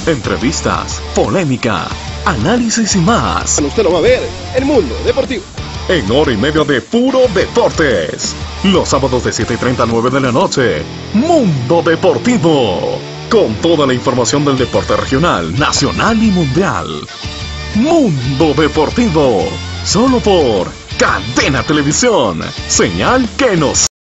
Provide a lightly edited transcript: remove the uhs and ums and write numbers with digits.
entrevistas, polémica, análisis y más. Usted lo va a ver, El Mundo Deportivo. En hora y media de puro deportes. Los sábados de 7:30 a 9 de la noche. Mundo Deportivo. Con toda la información del deporte regional, nacional y mundial. Mundo Deportivo. Solo por Cadena Televisión. Señal que nos